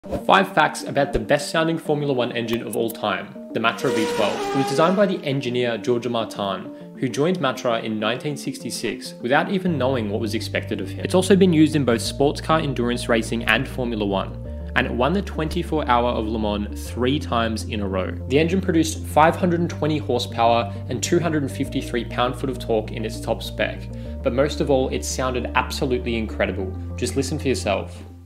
5 facts about the best sounding Formula 1 engine of all time, the Matra V12. It was designed by the engineer Georges Martin, who joined Matra in 1966 without even knowing what was expected of him. It's also been used in both sports car endurance racing and Formula 1, and it won the 24 Hour of Le Mans 3 times in a row. The engine produced 520 horsepower and 253 pound-foot of torque in its top spec, but most of all, it sounded absolutely incredible. Just listen for yourself.